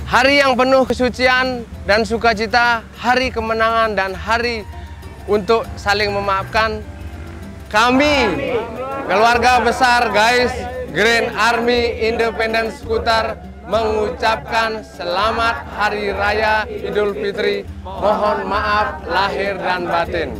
Hari yang penuh kesucian dan sukacita, hari kemenangan dan hari untuk saling memaafkan. Kami, keluarga besar guys, Grand Army Independence Skuter mengucapkan selamat Hari Raya Idul Fitri. Mohon maaf lahir dan batin.